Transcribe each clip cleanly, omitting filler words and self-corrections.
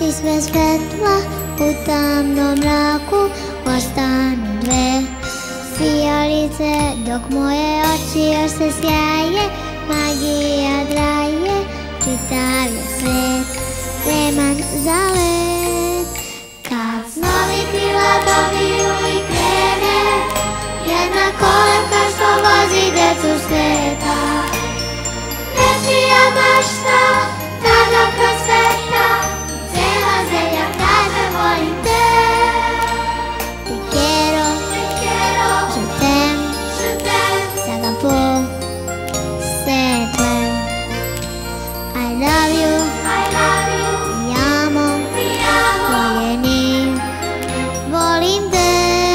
Gasi sve svetla u tamnom mraku, ostanu dve sijalice dok moje oči još se sjaje. Magija traje, čitav je svet spreman za let. Kad snovi krila dobiju i krene jedna kolevka što vozi decu sveta, nečija mašta tada prosveta, cela zemlja kaže volim te. Te quiero, je t'aime, ça va pour c'est toi. I love you, ti amo, voljeni, volim te.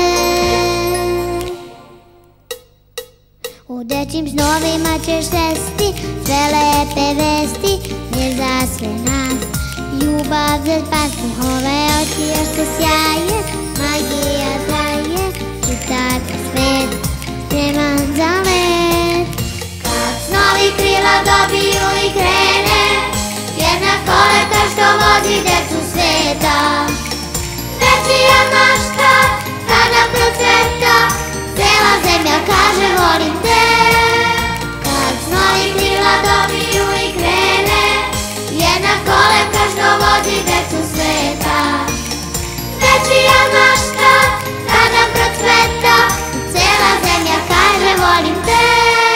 U dečim snovima ćeš sesti, sve lepe vesti, mir za sve nas, ljubav za spasti. Ove oči još se sjaje, magija traje, čitav je svet spreman za let. Kad snovi krila dobiju i krene jedna kolevka što vozi decu sveta, nečija mašta tada procveta, cela zemlja kaže volim te. Kad snovi krila dobiju i krene jedna kolevka što vozi decu sveta, nečija mašta tada procveta, cela zemlja kaže volim te.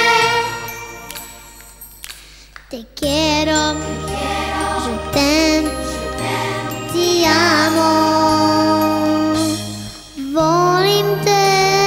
Te quiero, je t'aime, ti amo, volim te.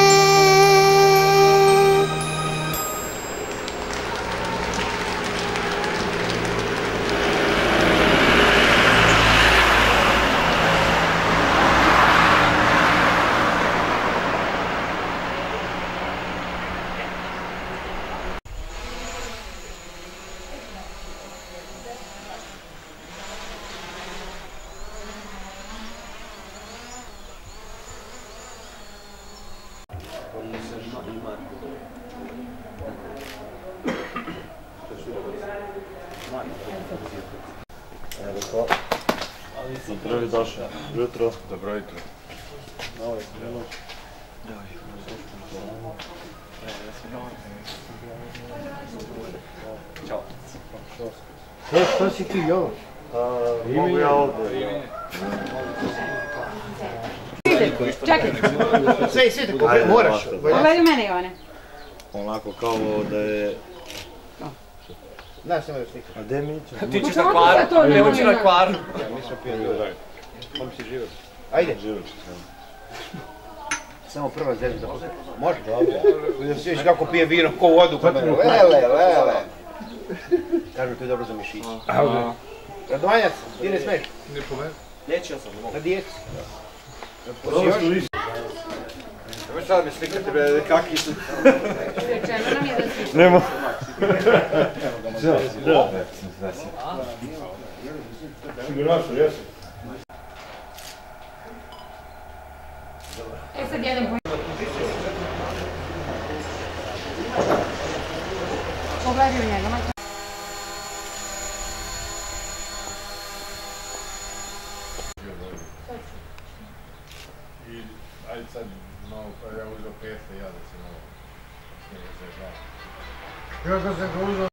Dobro došao. Jutro. Dobro jutro. Ćao. Što si ti, Jovo? Mogu ja ovdje. Čekaj. Sve, moraš. Pogledaj u mene, Jovane. Onako kao da je... Znaš, nema još nikad. A gdje mi iće? Ti ćeš na kvaru, ne ući na kvaru. Mi smo pijeni ljudi. Kom si živio? Ajde. Živim. Samo prva zemlja da posle. Može? Dobro. Da si još kako pije vino, ko vodu kod mene. Lele. Kažu to je dobro za mišić. Radovanjac, ti ne smeš? Ne po meni. Liječio sam, ne mogu. Na dijeti. Dobro su liši. Nemoj sad mi slikati bre, kaki su. Rečeno nam je da si... Nemo. Sigurašno, jesu. Sad jedan po... Pogledaj u njega, mača. I ajde sad malo, pa ja uzeo peste, ja da se malo snimio sve znam. Kako sam ga uzeo?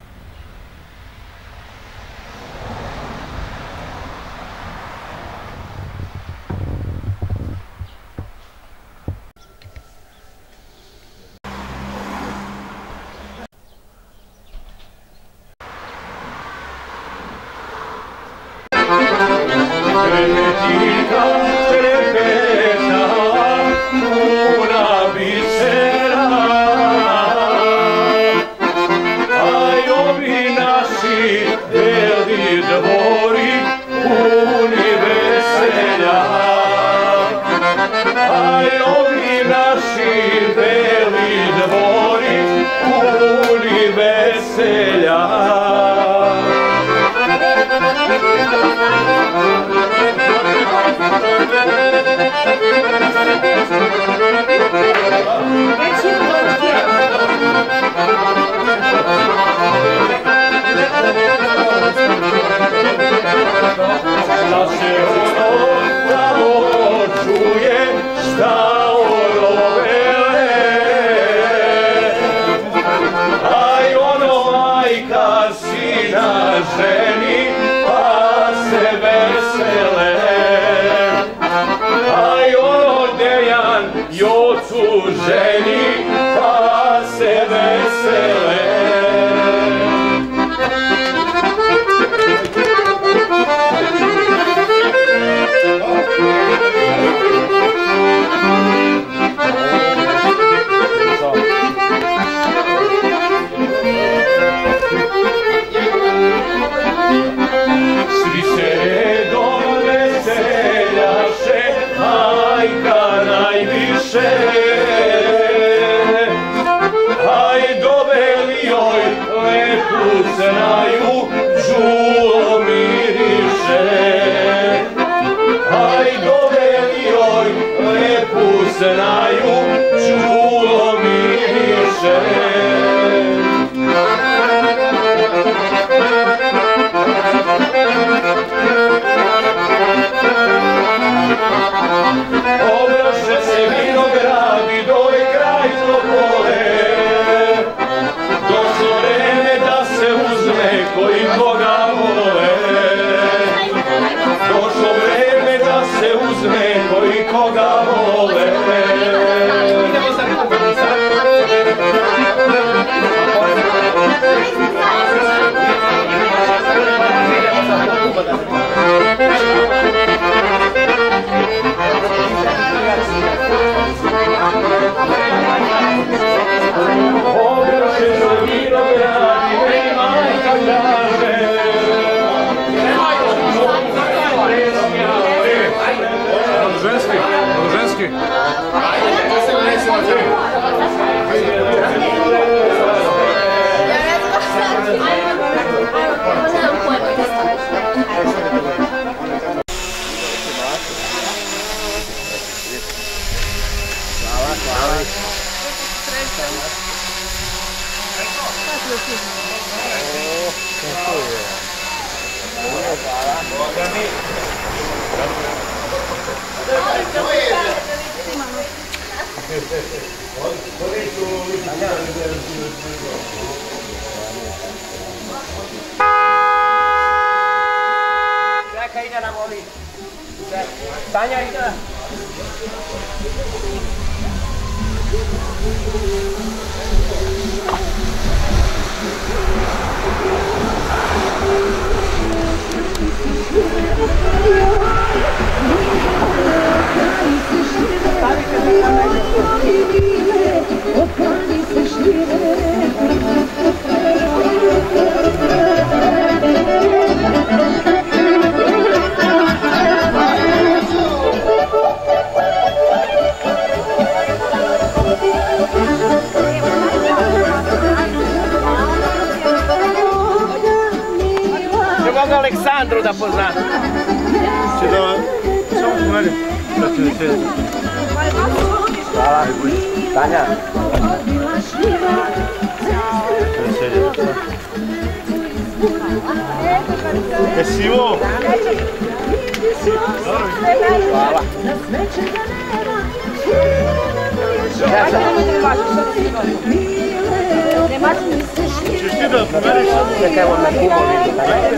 Naše i ocu ženi pa se vesele. Svi se redom veseljaše, majka najviše. Aj doveli joj lepu znaju, žulo miriše. Aj doveli joj lepu znaju, žulo miriše. Obraše se vinogradi, dole kraj Topole. Došlo vreme da se uzme koji koga vole. Došlo vreme da se uzme koji koga vole. Obraše se vinogradi, meni majka kaže. Ženski, ženski. Čekaj, ide na voli. Tanja ide. Aleksandru da pozna. Če da, samo pomeri. Da ti ne sedi. Hvala. Tanja. Ne sedi. Esivo. Hvala. Češ ti da pomeriš? Čekaj, on na kumovi.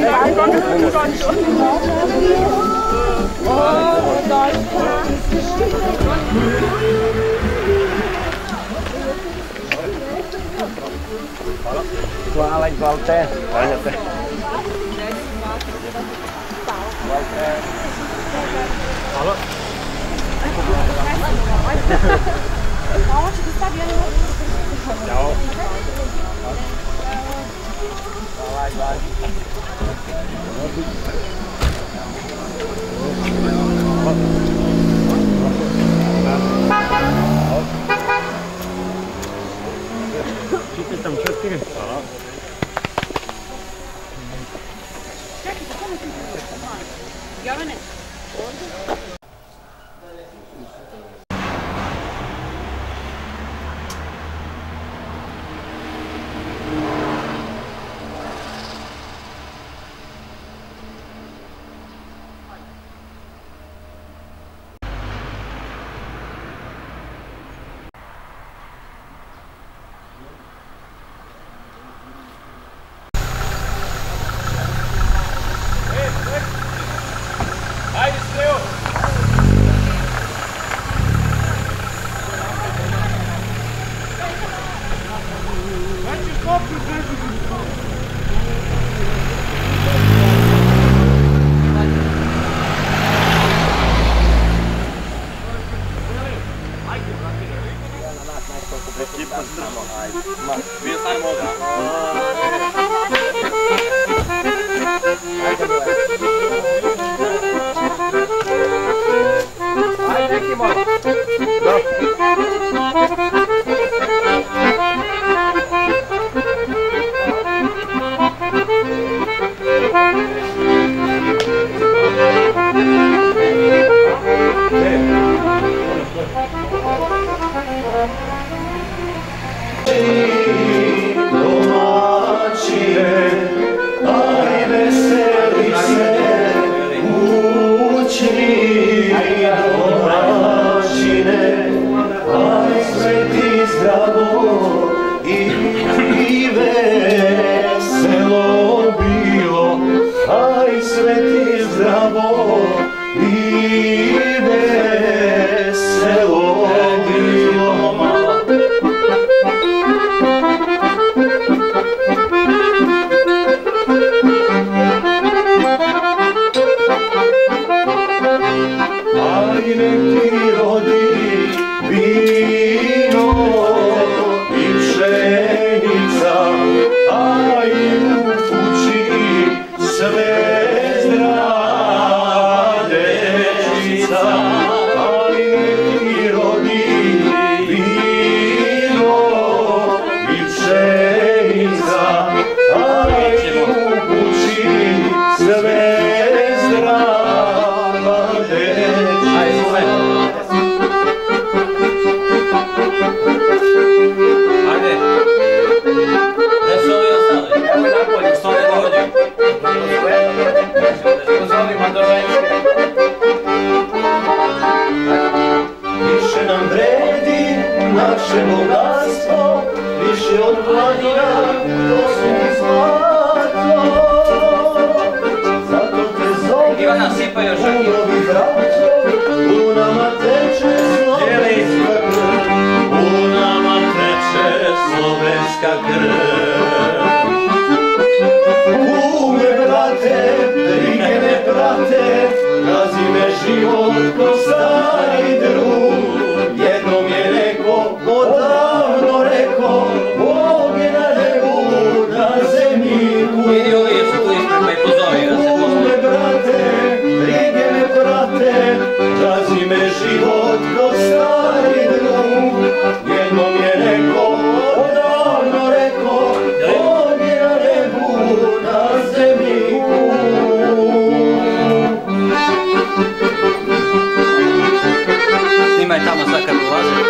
Hvala, izvolite. Hvala. Hvala. Ovo će ti stavi, ja ne mogu. Ćao. Hvala, izvolite. Čite tam 4. Hvala. Jovane. Ekipa strmo, ajde. Bio sam moga. Ajde, neki malo. Domaćine, aj veseli se, kućni domaćine, aj sveti zdravo i veselo bilo, aj sveti zdravo i veselo bilo. Aj nek ti rodi vino i pšenica, aj u kući sve zdrava dečica. Aj nek ti rodi vino i pšenica, aj u kući sve zdrava dečica. Ajde, gdje su ovi ostali? Evo je napolje, što ne dođu. Pozovimo do ženske. Više nam vredi naše bogatstvo, više od planina, to su mi zlato. Zato te zovem, Ivana, sipaj još žaki. unovi braćo, u nama teče slovenska krv. U nama teče slovenska krv. Kume brate, brige ne prate, gazi me život ko stari drug. Jednom je neko, odavno reko, Bog je na nebu, na zemlji kuj. Idi ovi jesu tu ispred pa i pozovi da se pozovi. Kume brate, brige ne prate, gazi me život ko stari drug. Jednom je neko, odavno reko, Bog je na nebu, na zemlji kuj. Snimaj tamo sad kad ulazi.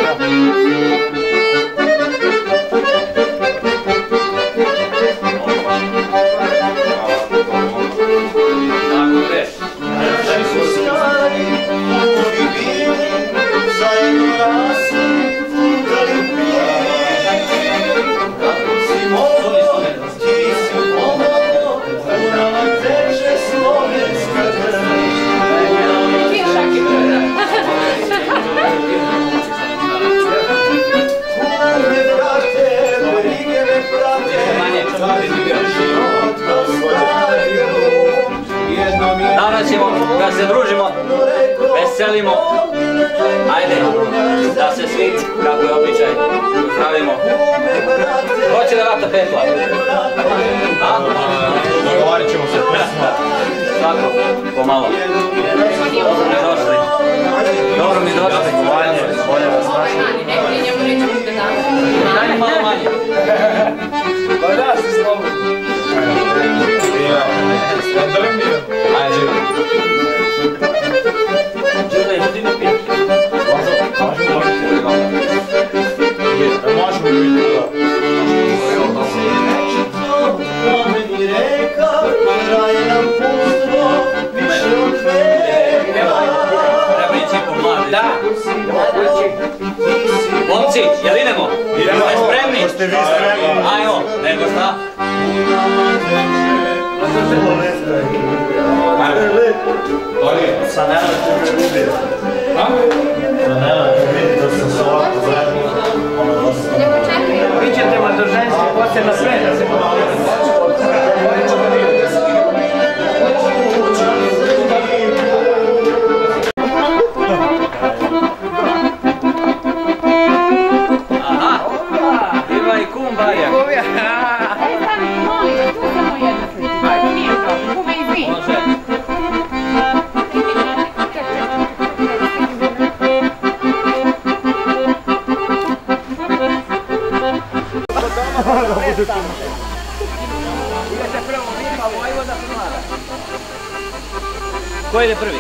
Tako greš. Naši su stari, putovi bili, zajedno rasli, putali pili. Kako si mogo, ti si pomogo, u nama teče slovenska krv. Kume brate, brige ne prate, gazi me život ko stari drug. Jednom je Danas ćemo da se družimo, veselimo. Ajde, da se svi, kako je običaj, pravimo. Ko će da vrata petla? A? Dogovarit ćemo se pesma. Svako, pomalo. Dobro mi došli. Dobro mi došli. Bolje vas našli. Daj malo manje. Pa da, si slobodno. Ajde, živim. Đule, što ti ne piješ? Možemo biti, da. Plameni reka, traje nam pustvo, više od veka. Treba ići po mlade. Da. Ti si Momci, jel idemo? Idemo. Ste spremni? Ko ste vi spremni? Ajmo, nego šta? Sa Nenad te vidi. Sa Nenad te vidi da sam se ovako zajedno. Vi ćete ma do ženske, poslije na sve da se Aha, Idete prvo Vima, Vojvoda, Primara. Ko ide prvi?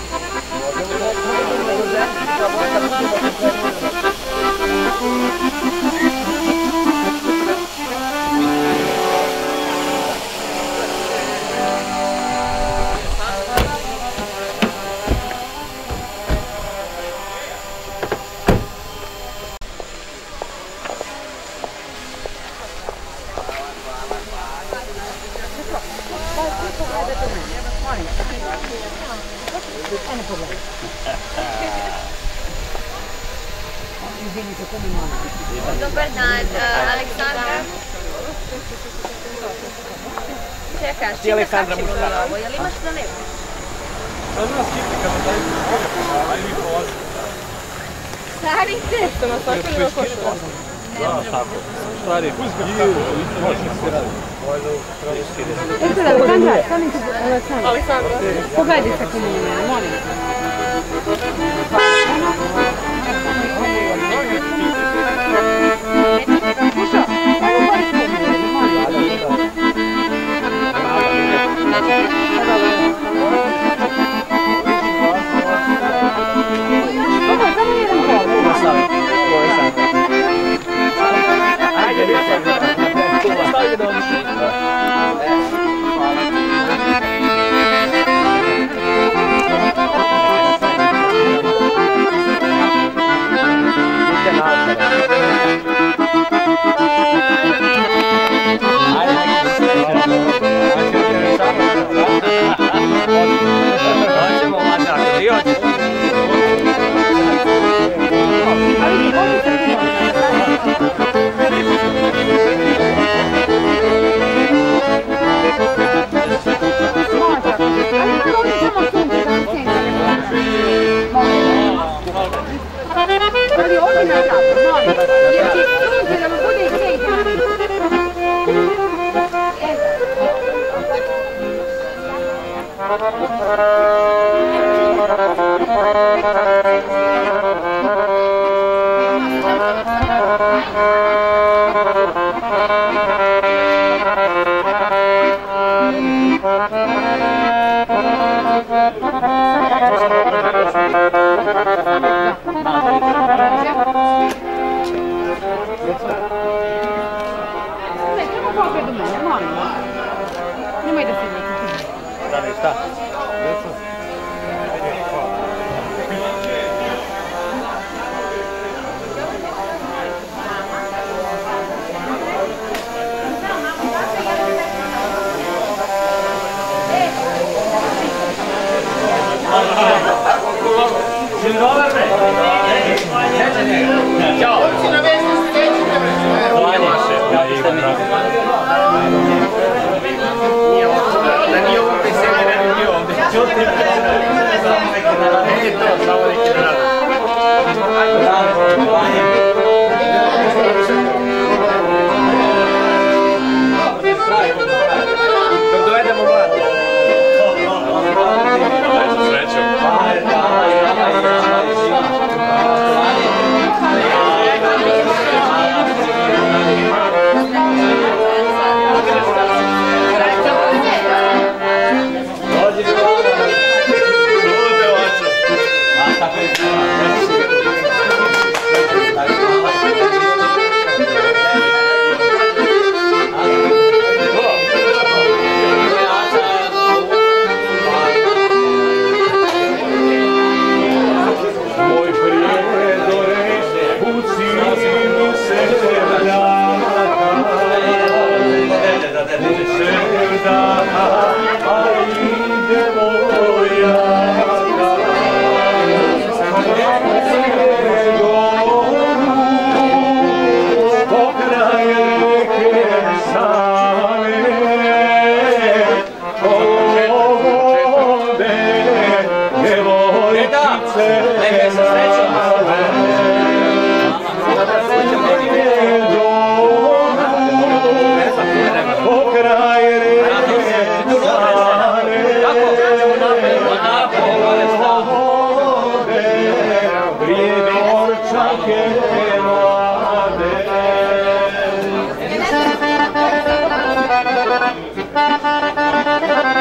Dobar dan, Aleksandra. Čekaš, čekaj kako ćemo li ovo, jel imaš za neko? Sad nas hitni kada daju ajde mi polazi. Stari te! Što nas tako nema košula? Da, tako. Stari, uzme tako, može se radi. Eto da, Aleksandra, Aleksandra. Pogledaj se kod mene, molim. Pušo, ajmo bolje s mene, molim. Che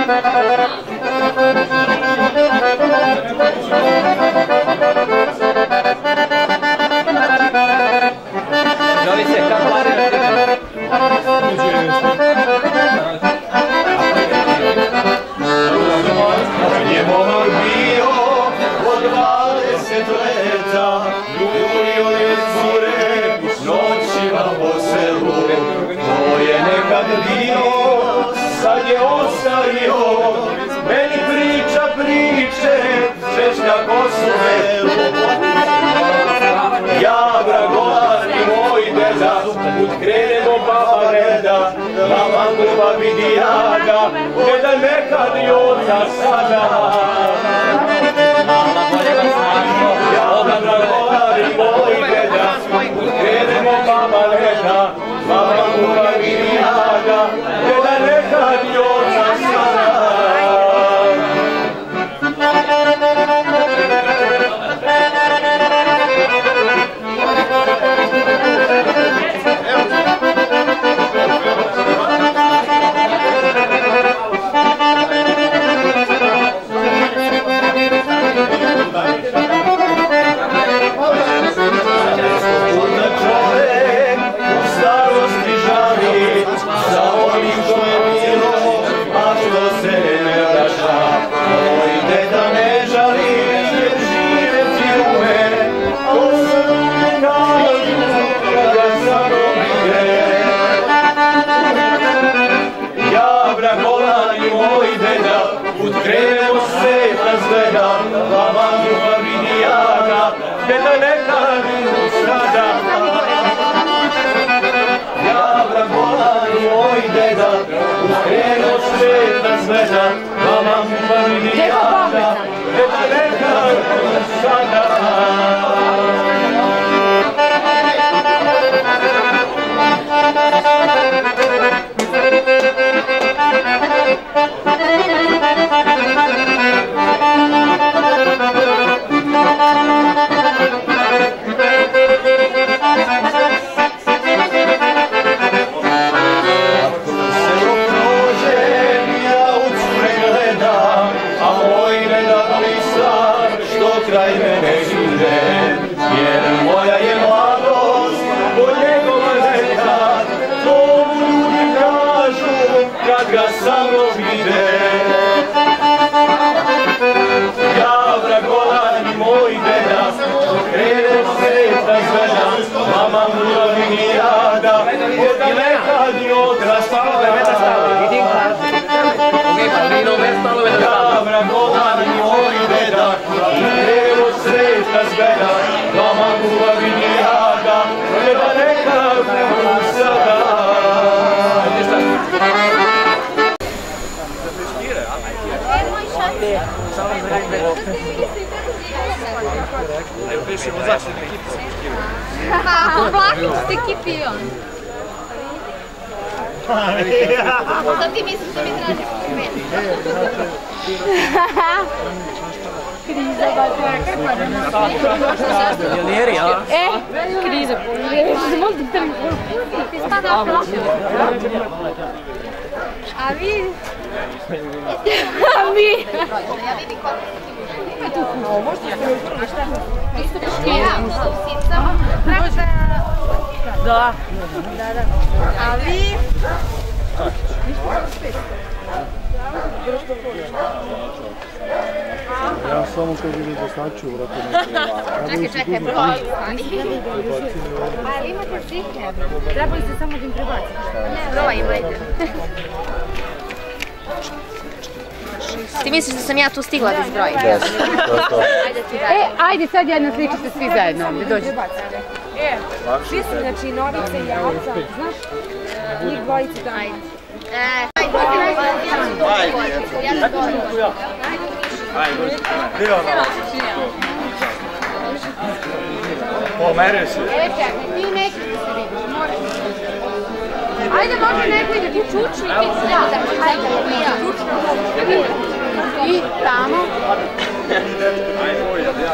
Vlasnik ste kipi on. Šta ti misliš da mi tražiš kompliment? Kriza, Milioneri, a? Kriza. Ti spada prošlo. A vi? A mi? Ja vidim koliko Ima tu kuno, možda se isto piškija, sica. Da. A vi? Ja samo kad vidim da značu, vrati Čekaj, broj. Ali imate slike? Trebali ste samo da im prebaciti. Ne, broj imajte. Ti misliš da sam ja tu stigla da izbrojim? Da, to je to. Ajde ti dalje. Ajde sad jedna sličite svi zajedno ovdje, dođe. Svi su, znači, Novica i Jalca, znaš? Njih dvojice da. Ajde. Pomeri se. Ti nećeš da se vidiš, moraš. Ajde, može neko ide, ti čučni, ti se ajde, i tamo. Ajde, moj, ja.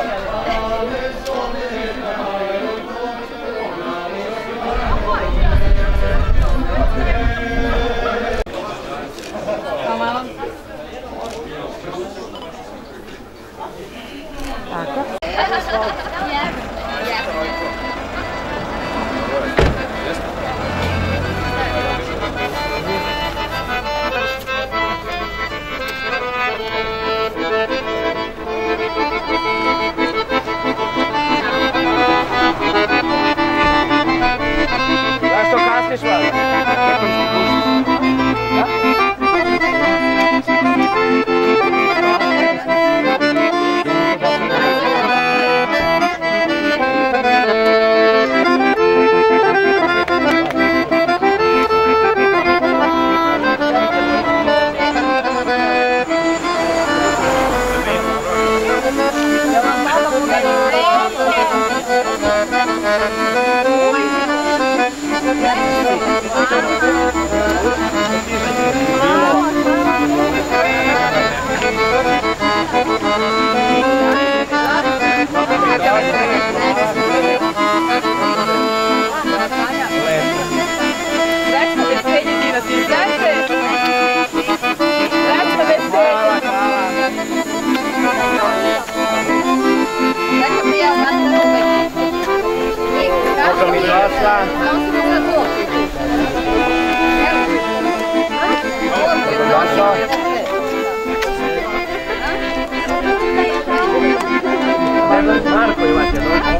Marko imate, došlo?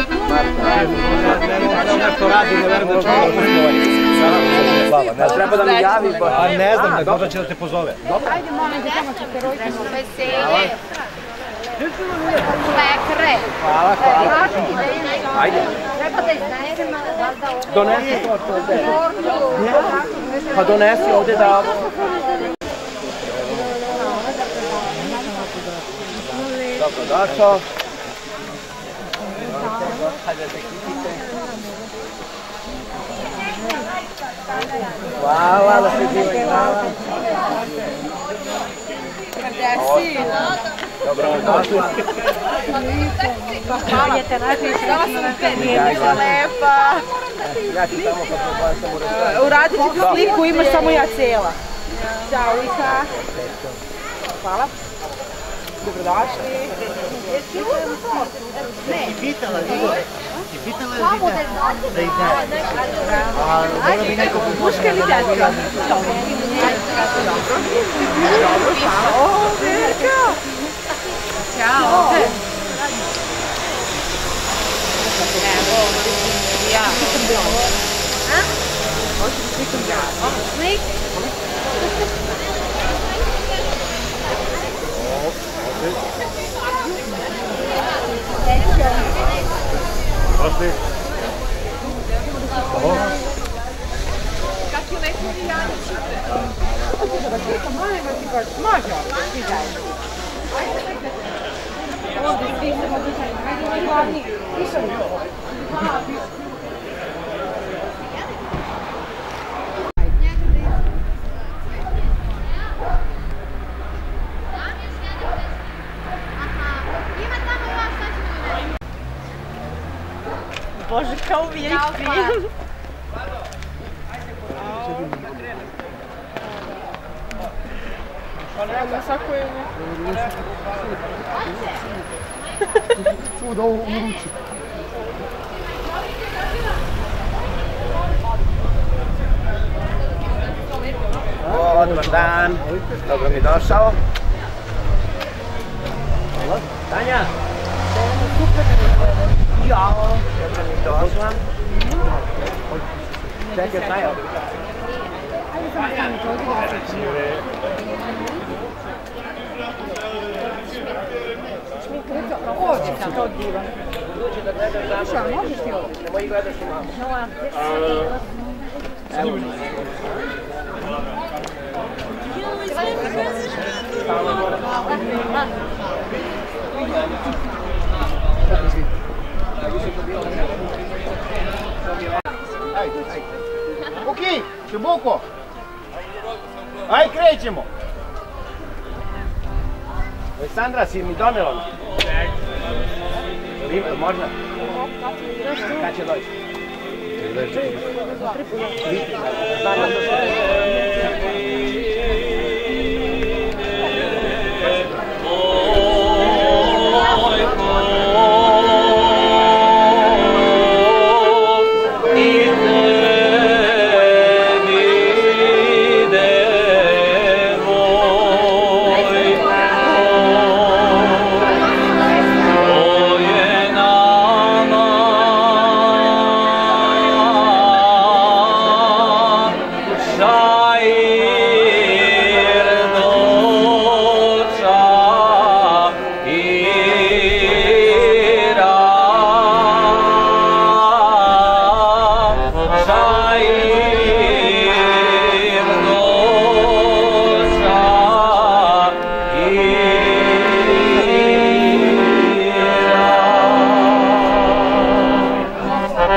Nešto radi, ne verujem da će to treba da mi javi, a ne znam, možda će da te pozove. Ajde, molim da tamo ćete roditi veselje. Lekre. Hvala. Ajde. Treba da iznesemo. Donesi tortu ovde. Pa donesi ovde da... Dobro, došao. Hvala, da se divaju, hvala. Gde si? Dobro, došla. Hvala te najviše. Dala sam u pet. Ništa lepa. Ja ti tamo kad me baš samo reći. Uradit ću sliku, imaš samo ja cijela. Ćao, Lika. Hvala. Dobrodošli. Jesi uzem to? Ne. I pitala da ide. A mora bi neko muška ili djetka? O, Verka. Ćao. Evo, ja. Hoću da slikam ja. Slik? Prošli. Как je neko Rijanić? Hoćeš da slikam? Može, svi zajedno. Ovdje svi se mogu zajedno. Ajde, ovaj glavni. Išao je. Bože, kao VIP. Na svako je Svuda u ruči. O, dobar dan. Dobro mi došao. Tanja. Jao. Dobro mi došla. Čekaj, šta je? Ajde, samo stani, to ovdje da se čuje. Šminka, ovdje sam, to divan. Slušaj, možeš ti ovo? Nemoj gledaš i malo. Evo. Okej, Šiboko. Aj, krećemo. Aleksandra, si mi donela? Možda? Kad će doći? Shai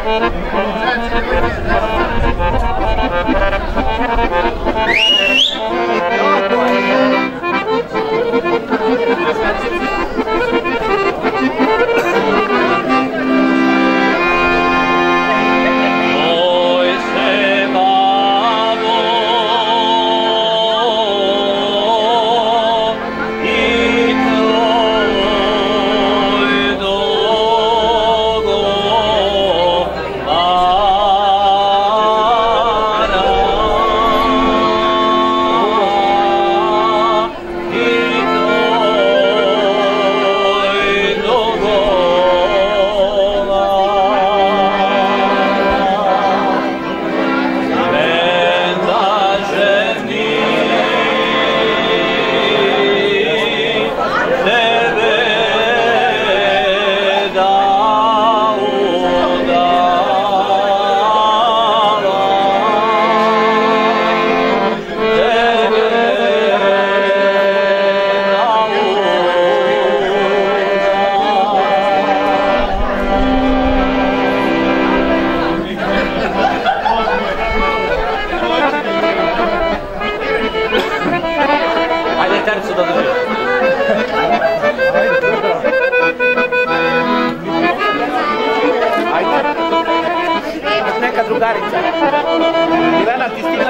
drugarica. Milena, ti stigla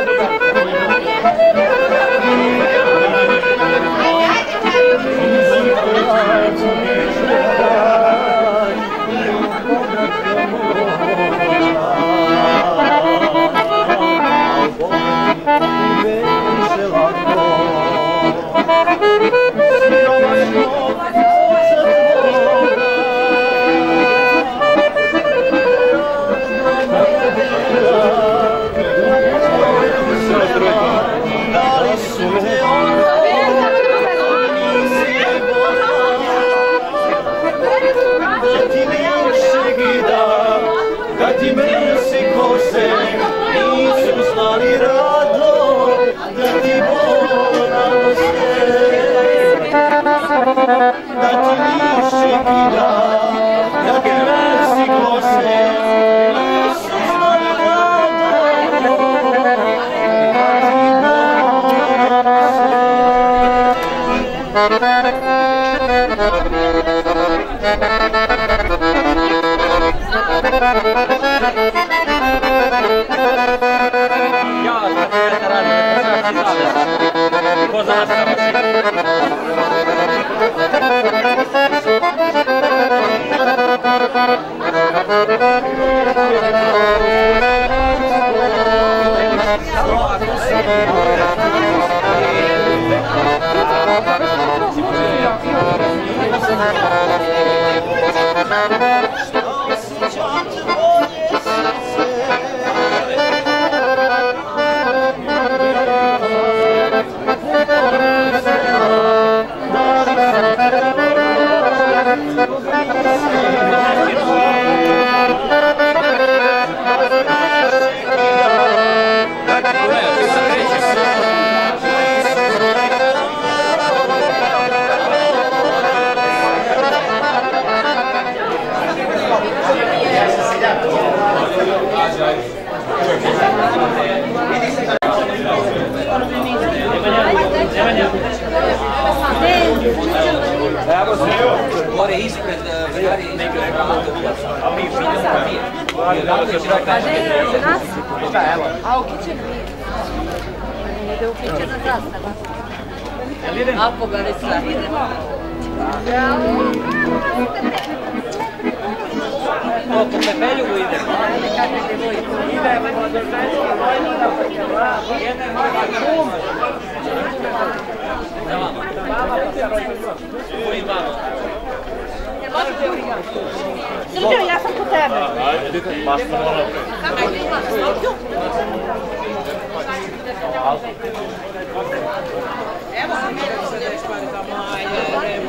Gore ispred Vegari ispred a mi A u kićenu nije. Ide u kićenu zastava. A pogarisla. Po Pepeljugu idemo. Idemo do ženske vojnika, pa će vam. Jedan moj kum. Za vama. Koji vama? Srđan, ja sam po tebe. Ajde, mašta moram. Evo sam mene se ne špari tamo, ajde,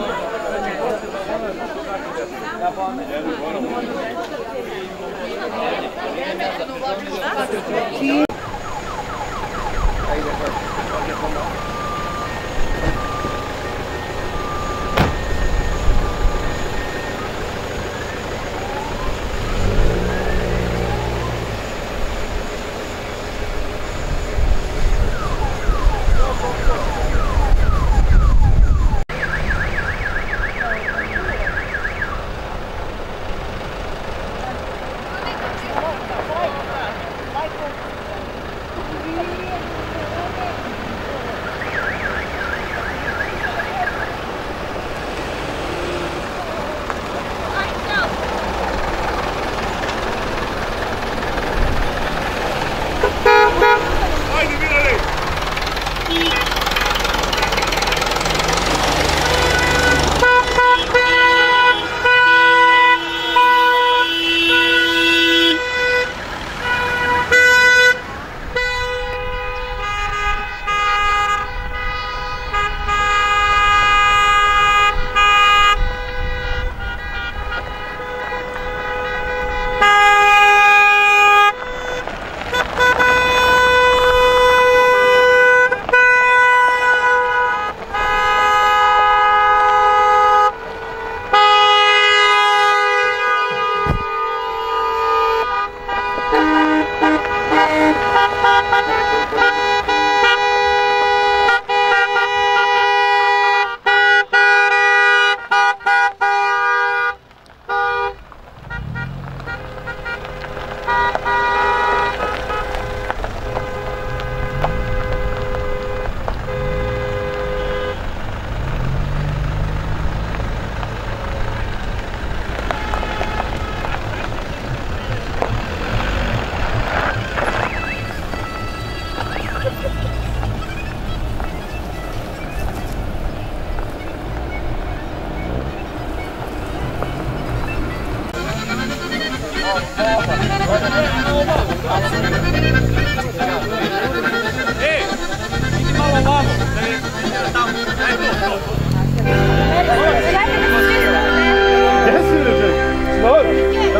idi malo ovamo, tamo, to. Gdje si režen? Snora?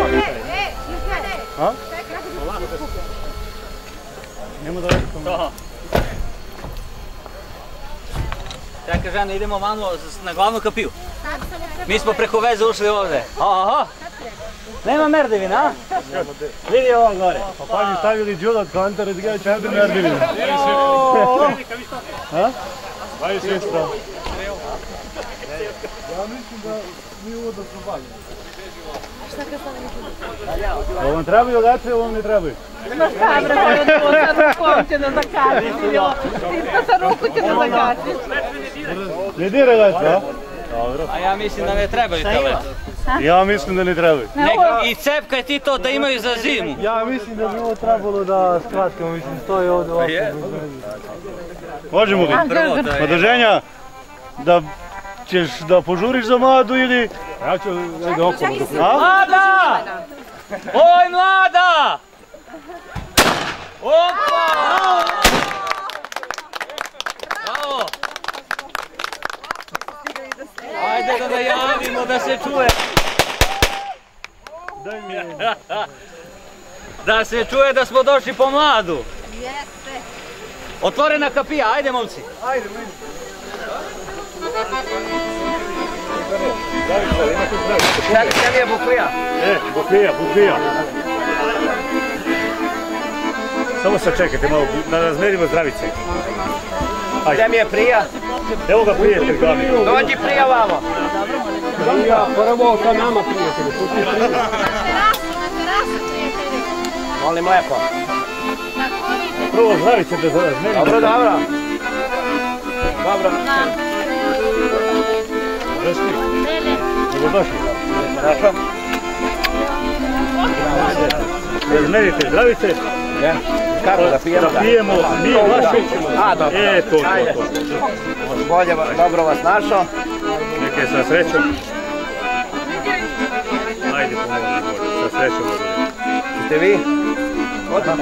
A? Nemo da vedemo. Čekaj žena, idemo vamo na glavnu kapiju. Mi smo preko veze ušli ovde. Aha. Nema merdevina, a? Vidi ovo gore. Pa paži stavili džuda od kantara, da ga će ovdje merdevina. A? Vaj sestra. Ja mislim da mi ovo da smo bavili. Ovo vam trebaju leče, ovo vam ne trebaju? Ma šta bre, ovo sa rukom će da zakačiš. Ti sa ruku će da zakačiš. Ne dire leče, a? Dobro. A ja mislim da ne trebaju te leče. Ja mislim da ne trebaju. I cepkaj ti to da imaju za zimu. Ja mislim da bi ovo trebalo da skratkamo, mislim, stoji ovdje ovako. Možemo li? Podrženja, da ćeš da požuriš za Mladu ili... Ja ću, ajde okolo. Mlada! Oj, Mlada! Opa! Bravo! Ajde da najavimo da se čuje. Da se čuje da smo došli po Mladu. Jeste. Otvorena kapija, ajde momci. Ajde, Šta mi je bukvija? Bukvija. Samo sad čekajte malo, da razmerimo zdravice. Gdje mi je prija? Evo ga prijatelj glavni. Dođi prija vamo. Prija, prvo ka nama prijatelji. Na terasu, prijatelji. Molim lepo. Prvo zdravice da razmerimo. Dobro. Došli? Dobrodošli. Razmerite zdravice. Kako da pijemo? Da pijemo, mi vaši. A, dobro. To. Bolje, dobro vas našao. Neke sa srećom. Ajde pomoći Bože, sa srećom. Ste vi? Odmah.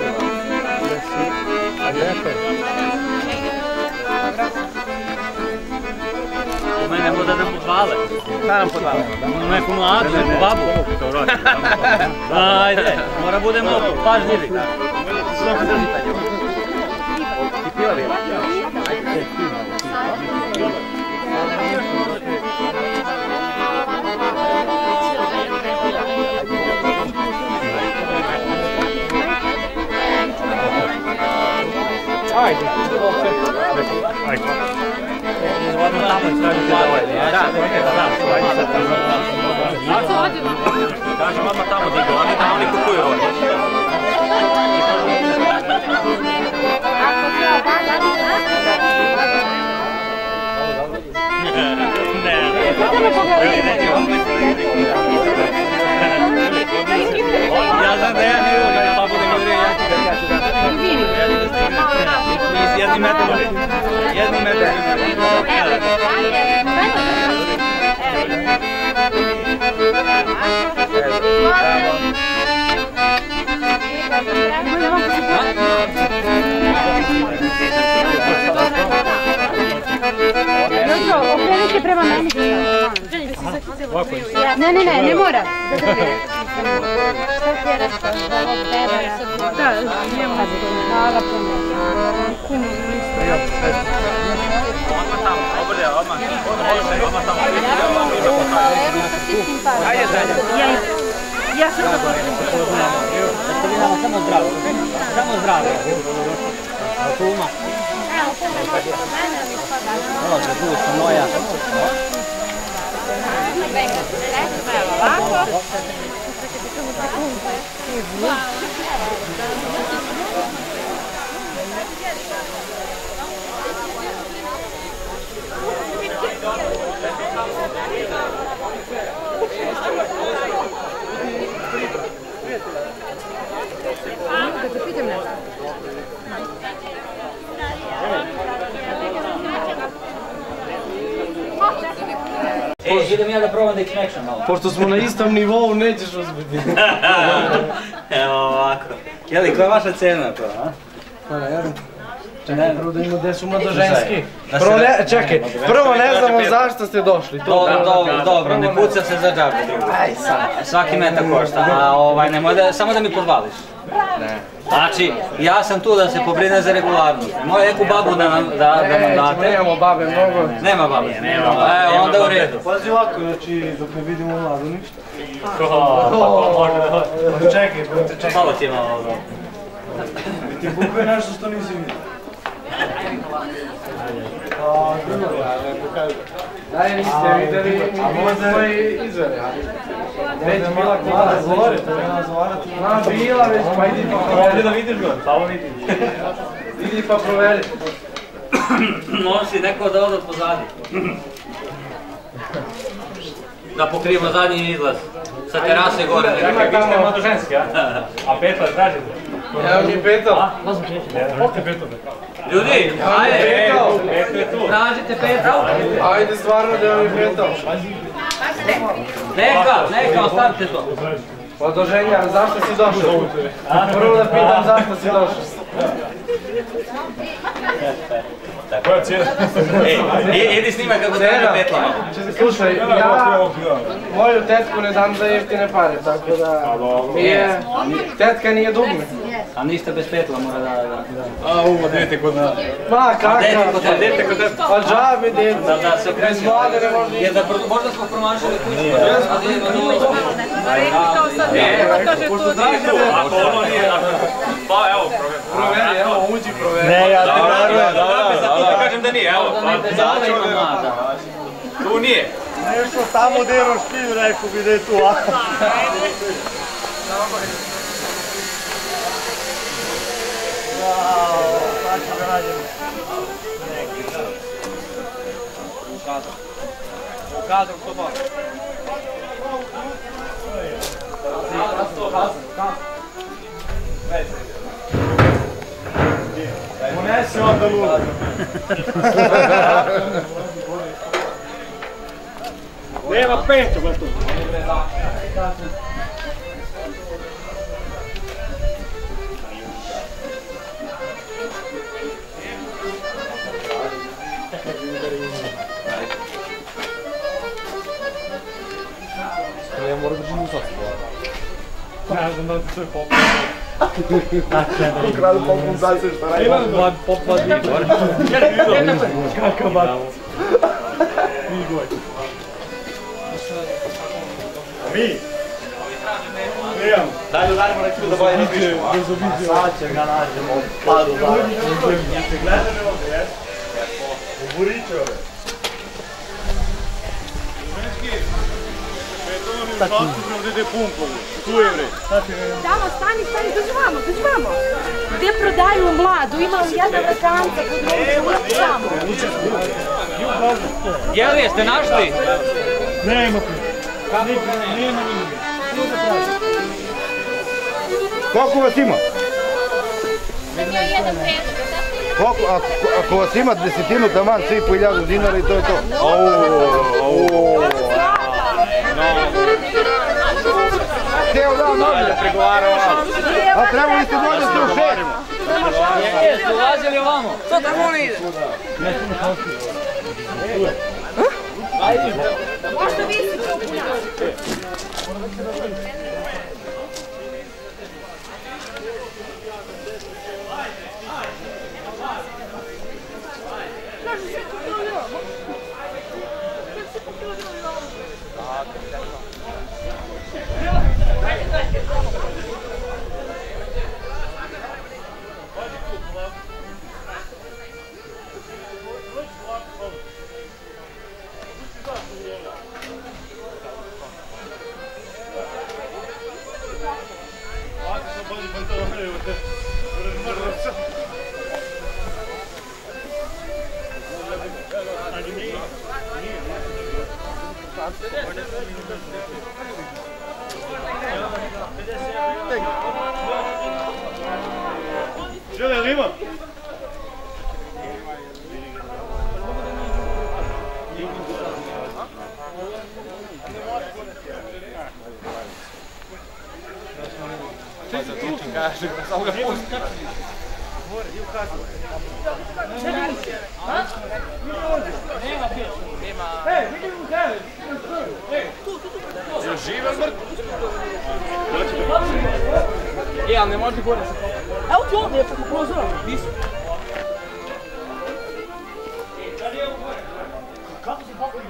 U mene mu da nam podvale. Šta nam podvale? Neku mladu, neku babu. Ajde, mora budemo pažljivi. I pila bi. Ajde. Tamo istražite da ovaj. Kaže mama tamo digla, oni kupuju ovaj. Ja znam da ja ne vidim, pa budem idri, ja ću da... Jednim metrom. Okrenite prema meni. Ne mora. Šta ti je rekao? Da, njemu. Hvala puno. Ajde, Zanja. Ja sam to Samo zdravo. Samo zdravo. Kuma. Može, duša moja. idem ja da probam da ih smekšam malo. Pošto smo na istom nivou, nećeš uzbiti. Evo ovako. Jeli, koja je vaša cena to, a? Pa ne, jer... Čekaj, prvo da ima gde su mladoženski. Čekaj, prvo ne znamo zašto ste došli. Dobro, ne puca se za džabe drugo. Aj sad. Svaki metak košta, a nemoj samo da mi podvališ. Ne. Znači, ja sam tu da se pobrine za regularnost. Moju neku babu da nam date. Nemamo babe mnogo. Nema babe. Evo, onda u redu. Pazi ovako, znači, dok ne vidimo vladu ništa. Čekaj, čekaj. Hvala ti malo ovo. Ti bukve nešto što nisi vidio. Daj, niste videli moje izvere, ali... Već bila kod nas bila već, pa idi pa proveri. Da vidiš ga, samo vidiš. Idi pa proveri. Nosi neko da ode pozadi. Da pokrijemo zadnji izlaz. Sa terase gore. Čekaj, vi ste mladoženski, a? A Petar, tražite. Evo mi Petar. Ovdje je Petar. Ljudi, ajde! Tražite Petra. Ajde stvarno da mi Petar. Neka, ostavite to. Mladoženja, zašto si došao? Prvo da pitam zašto si došao. Koja cijena? Idi snimaj kako treba petlama. Slušaj, ja moju tetku ne dam za jeftine pare, tako da... Tetka nije dugme. A ništa bez petla mora da... A ovo, dete kod nas. Ma kakav? Dete kod nas. Pa džabe dete. Bez vlade ne može ništa. Jer da možda smo promašili kuću. Ako ono nije... Pa evo, proveri, evo, uđi proveri. Ne, ja ti verujem. Da kažem da nije, evo. Tu nije. Nešto tamo dero špiju, rekao bi da je tu, a? Sad ću ga nađemo. U kadru, što ba? Unesi onda luda. Nema peto, gotovo. Ja moram da živim u socu. Ne znam da ti sve popio. Ukradu kompenzacije što radi. Imam popad Igor. Kakav bat. Igor. Mi? Nijam. Daj da danimo neku da boje razmišljamo. Sad će ga nađemo. Padu da. Jeste gledali ovdje, jes? U Buriću ove. Sad ti. Ovdje ide pumpovi. Tu je bre. Tamo, stani, dođi vamo. Gdje prodaju mladu, imam jedna vratanca kod drugu, tamo. Jeli, jeste našli? Nema tu. Nema. Koliko vas ima? Sam joj jedan predlog. Ako vas ima desetinu taman, svi po 1000 dinara i to je to. Htio da može. A trebali ste dođe se u šer. Jeste ulazili ovamo? Što tamo oni ide? Možda visi popuna. Žele li ima? Ti kaže, samo ga pusti. Ej, vidim u tebe! Je živ ili mrtv? Ali ne možete gore se kopati. Evo ti ovdje, preko prozora. Di su? Kako si popio?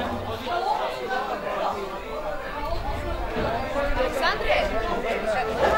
Aleksandre!